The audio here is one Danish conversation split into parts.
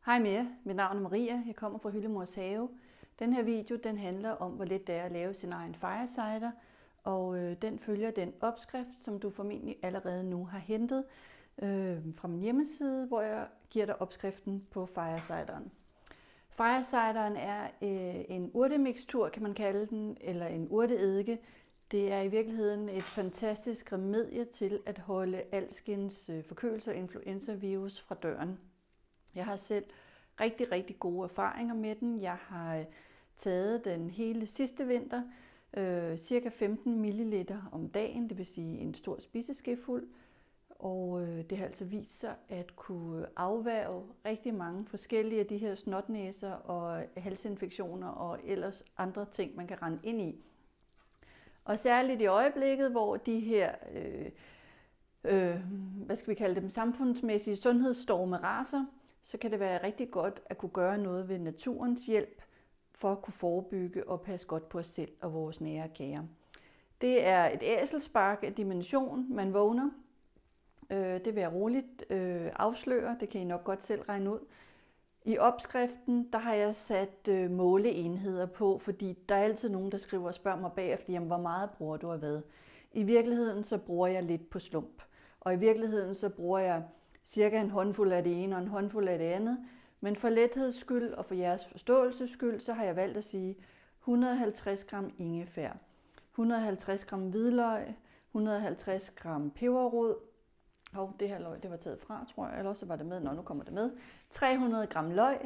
Hej med jer, mit navn er Maria, jeg kommer fra Hyllemors Have. Den her video den handler om, hvor let det er at lave sin egen firesider, og den følger den opskrift, som du formentlig allerede nu har hentet fra min hjemmeside, hvor jeg giver dig opskriften på firesideren. Firesideren er en urtemixtur, kan man kalde den, eller en urteeddike. Det er i virkeligheden et fantastisk remedie til at holde alskens forkølelse og influenzavirus fra døren. Jeg har selv rigtig gode erfaringer med den. Jeg har taget den hele sidste vinter, cirka 15 ml om dagen, det vil sige en stor spiseskefuld. Og det har altså vist sig at kunne afværge rigtig mange forskellige af de her snotnæser og halsinfektioner og ellers andre ting, man kan rende ind i. Og særligt i øjeblikket, hvor de her hvad skal vi kalde dem, samfundsmæssige sundhedsstorme raser, så kan det være rigtig godt at kunne gøre noget ved naturens hjælp for at kunne forebygge og passe godt på os selv og vores nære og kære. Det er et æselspark af dimension, man vågner. Det vil jeg roligt afsløre, det kan I nok godt selv regne ud. I opskriften der har jeg sat måleenheder på, fordi der er altid nogen, der skriver og spørger mig bagefter, jamen, hvor meget bruger du af hvad? I virkeligheden så bruger jeg lidt på slump, og i virkeligheden så bruger jeg cirka en håndfuld af det ene og en håndfuld af det andet. Men for letheds skyld og for jeres forståelses skyld, så har jeg valgt at sige 150 gram ingefær, 150 gram hvidløg, 150 gram peberrod. Det her løg, det var taget fra, tror jeg, eller også var det med. Nu kommer det med. 300 gram løg.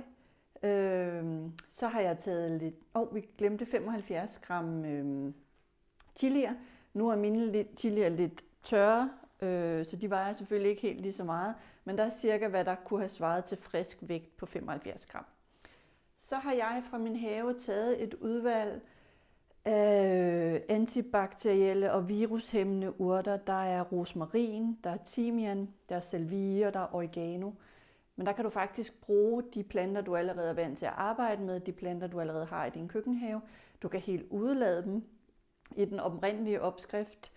Så har jeg taget lidt, vi glemte 75 gram chilier. Nu er mine chilier lidt tørre, så de vejer selvfølgelig ikke helt lige så meget. Men der er cirka, hvad der kunne have svaret til frisk vægt på 75 gram. Så har jeg fra min have taget et udvalg af antibakterielle og virushæmmende urter. Der er rosmarin, der er timian, der er salvie og der er oregano. Men der kan du faktisk bruge de planter, du allerede er vant til at arbejde med, de planter, du allerede har i din køkkenhave. Du kan helt udelade dem. I den oprindelige opskrift,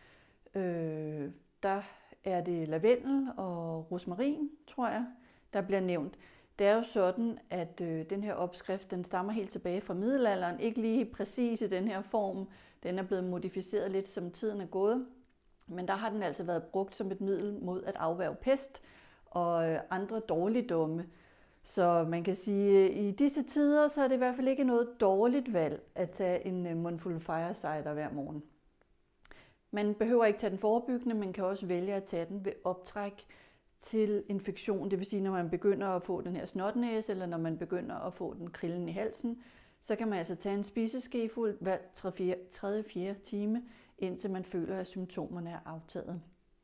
der er det lavendel og rosmarin, tror jeg, der bliver nævnt. Det er jo sådan, at den her opskrift, den stammer helt tilbage fra middelalderen. Ikke lige præcis i den her form. Den er blevet modificeret lidt, som tiden er gået. Men der har den altså været brugt som et middel mod at afværge pest og andre dårligdomme. Så man kan sige, at i disse tider, så er det i hvert fald ikke noget dårligt valg at tage en mundfuld firesider hver morgen. Man behøver ikke tage den forebyggende, man kan også vælge at tage den ved optræk til infektion. Det vil sige, når man begynder at få den her snotnæse, eller når man begynder at få den krillen i halsen, så kan man altså tage en spiseskefuld hver 3.-4. time, indtil man føler, at symptomerne er aftaget.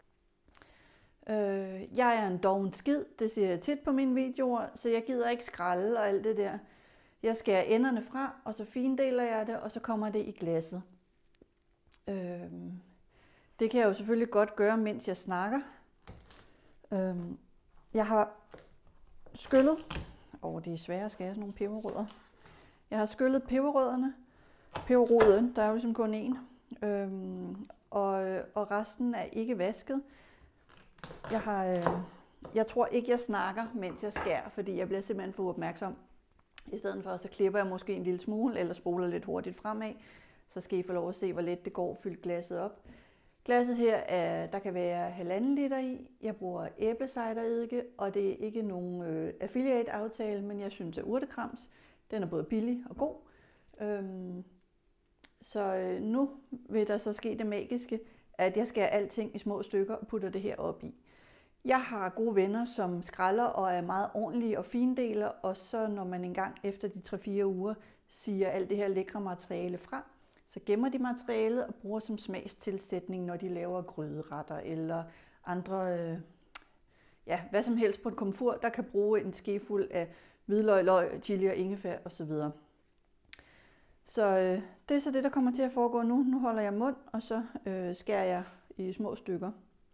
Jeg er en doven skid, det siger jeg tit på mine videoer, så jeg gider ikke skralde og alt det der. Jeg skærer enderne fra, og så findeler jeg det, og så kommer det i glasset. Det kan jeg jo selvfølgelig godt gøre, mens jeg snakker. Jeg har skyllet, det er svært at skære sådan nogle peberrødder. Jeg har skyllet peberrødderne, peberroden, der er jo ligesom kun én, og resten er ikke vasket. Jeg tror ikke, jeg snakker, mens jeg skærer, fordi jeg bliver simpelthen for opmærksom. I stedet for, så klipper jeg måske en lille smule, eller spoler lidt hurtigt fremad, så skal I få lov at se, hvor let det går at fylde glasset op. Glasset her, der kan være 1,5 liter i. Jeg bruger æblecidereddike, og det er ikke nogen affiliate-aftale, men jeg synes, at urtekrams, den er både billig og god. Så nu vil der så ske det magiske, at jeg skærer alting i små stykker og putter det her op i. Jeg har gode venner, som skralder og er meget ordentlige og findeler, og så når man engang efter de 3-4 uger siger alt det her lækre materiale fra, så gemmer de materialet og bruger som smagstilsætning, når de laver gryderetter eller andre, hvad som helst på en komfur, der kan bruge en skefuld af hvidløg, løg, chili og ingefær osv. Så det er så det, der kommer til at foregå nu. Nu holder jeg mund, og så skærer jeg i små stykker.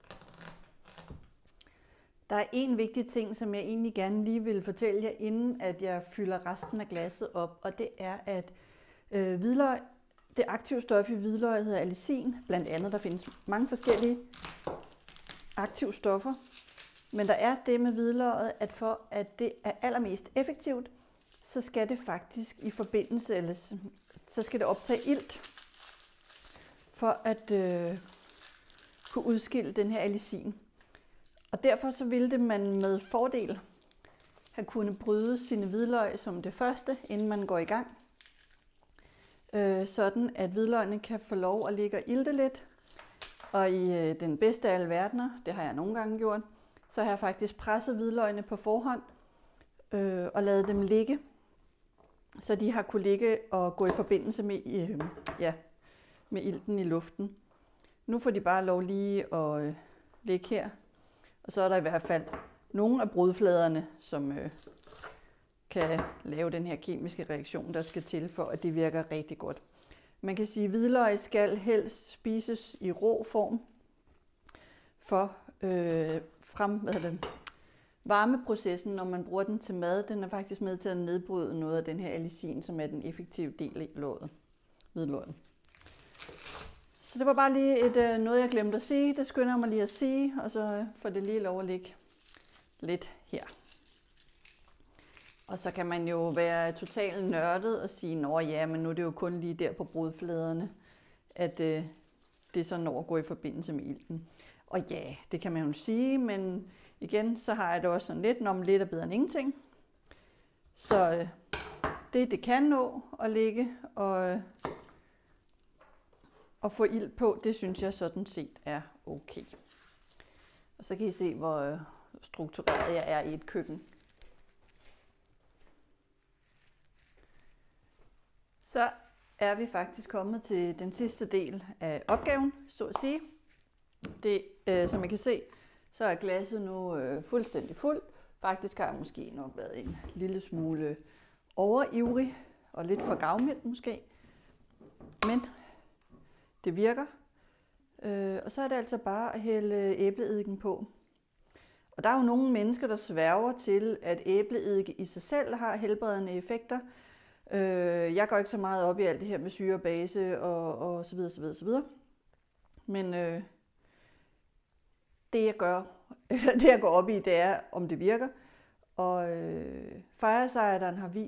Der er en vigtig ting, som jeg egentlig gerne lige vil fortælle jer, inden at jeg fylder resten af glasset op, og det er, at hvidløg, det aktive stof i hvidløg hedder allicin, blandt andet. Der findes mange forskellige aktive stoffer. Men der er det med hvidløget, at for at det er allermest effektivt, så skal det faktisk i forbindelse, eller så skal det optage ilt, for at kunne udskille den her allicin. Og derfor så ville det man med fordel have kunnet bryde sine hvidløg som det første, inden man går i gang. Sådan at hvidløgene kan få lov at ligge og ilte lidt. Og i den bedste af alle verdener, det har jeg nogle gange gjort, så har jeg faktisk presset hvidløgene på forhånd og ladet dem ligge, så de har kunne ligge og gå i forbindelse med ilten i luften. Nu får de bare lov lige at ligge her, og så er der i hvert fald nogle af brudfladerne, som kan lave den her kemiske reaktion, der skal til for, at det virker rigtig godt. Man kan sige, at hvidløg skal helst spises i rå form, for varmeprocessen, når man bruger den til mad, den er faktisk med til at nedbryde noget af den her allicin, som er den effektive del i hvidløget. Så det var bare lige noget, jeg glemte at sige. Det skynder jeg mig lige at sige, og så får det lige lov at ligge lidt her. Og så kan man jo være totalt nørdet og sige, nå ja, men nu er det jo kun lige der på brudfladerne, at det så når at gå i forbindelse med ilten. Og ja, det kan man jo sige, men igen, så har jeg det også sådan lidt, når man lidt er bedre end ingenting. Så det kan nå at ligge og få ilt på, det synes jeg sådan set er okay. Og så kan I se, hvor struktureret jeg er i et køkken. Så er vi faktisk kommet til den sidste del af opgaven, så at sige. Som I kan se, så er glasset nu fuldstændig fuld. Faktisk har jeg måske nok været en lille smule overivrig og lidt for gavmild måske. Men det virker. Og så er det altså bare at hælde æbleeddiken på. Og der er jo nogle mennesker, der sværger til, at æbleeddike i sig selv har helbredende effekter. Jeg går ikke så meget op i alt det her med syre og base og så videre, så videre, så videre. Men det jeg går op i, det er, om det virker. Og Firecideren har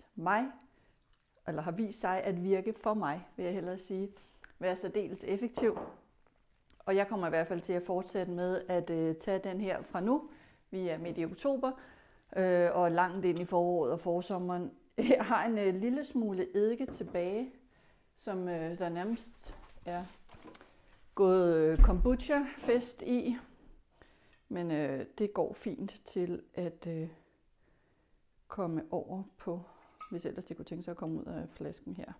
vist sig at virke for mig, vil jeg hellere sige, være særdeles effektiv. Og jeg kommer i hvert fald til at fortsætte med at tage den her fra nu. Vi er midt i oktober og langt ind i foråret og forsommeren. Jeg har en lille smule eddike tilbage, som der nærmest er gået kombucha-fest i. Men det går fint til at komme over på, hvis ellers det kunne tænke sig at komme ud af flasken her.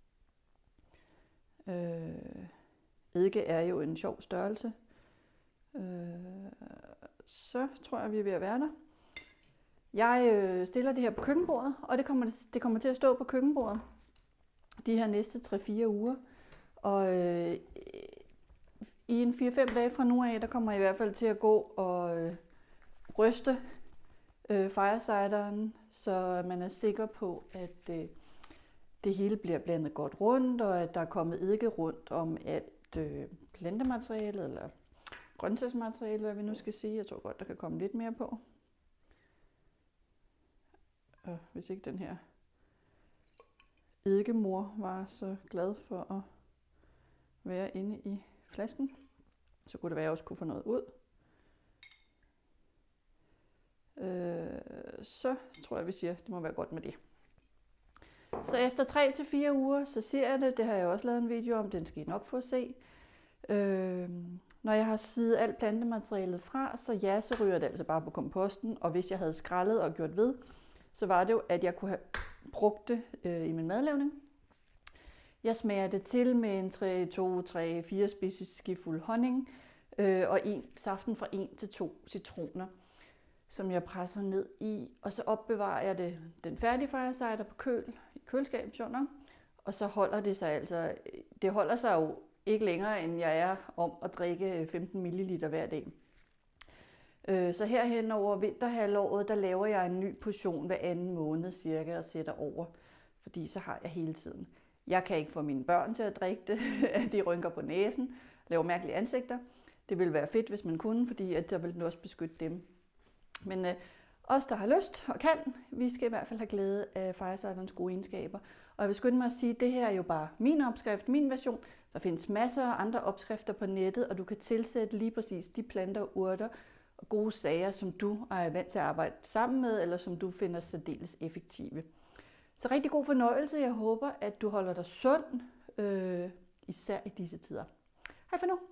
Eddike er jo en sjov størrelse. Så tror jeg, vi er ved at være der. Jeg stiller det her på køkkenbordet, og det kommer til at stå på køkkenbordet de her næste 3-4 uger. Og i en 4-5 dage fra nu af, der kommer jeg i hvert fald til at gå og ryste Firecideren, så man er sikker på, at det hele bliver blandet godt rundt, og at der er kommet eddike rundt om alt plantematerialet, eller grøntsagsmateriale, hvad vi nu skal sige. Jeg tror godt, der kan komme lidt mere på. Og hvis ikke den her eddikemor var så glad for at være inde i flasken, så kunne det være, at jeg også kunne få noget ud. Så tror jeg, vi siger, at det må være godt med det. Så efter 3-4 uger, så ser jeg det. Det har jeg også lavet en video om, den skal I nok få at se. Når jeg har siet alt plantematerialet fra, så ryger det altså bare på komposten. Og hvis jeg havde skrællet og gjort ved, så var det jo, at jeg kunne have brugt det i min madlavning. Jeg smager det til med en 2-4 spiseskefuld honning og saften fra 1 til 2 citroner, som jeg presser ned i. Og så opbevarer jeg den færdige Firecider på i køleskabet, og så holder det sig altså, det holder sig jo ikke længere, end jeg er om at drikke 15 ml hver dag. Så herhen over vinterhalvåret, der laver jeg en ny portion hver anden måned cirka og sætter over, fordi så har jeg hele tiden. Jeg kan ikke få mine børn til at drikke det, de rynker på næsen, laver mærkelige ansigter. Det ville være fedt, hvis man kunne, fordi at der ville også beskytte dem Men os, der har lyst og kan, vi skal i hvert fald have glæde af fireciderens gode egenskaber. Og jeg vil skynde mig at sige, at det her er jo bare min opskrift, min version. Der findes masser af andre opskrifter på nettet, og du kan tilsætte lige præcis de planter, urter og gode sager, som du er vant til at arbejde sammen med, eller som du finder særdeles effektive. Så rigtig god fornøjelse. Jeg håber, at du holder dig sund, især i disse tider. Hej for nu.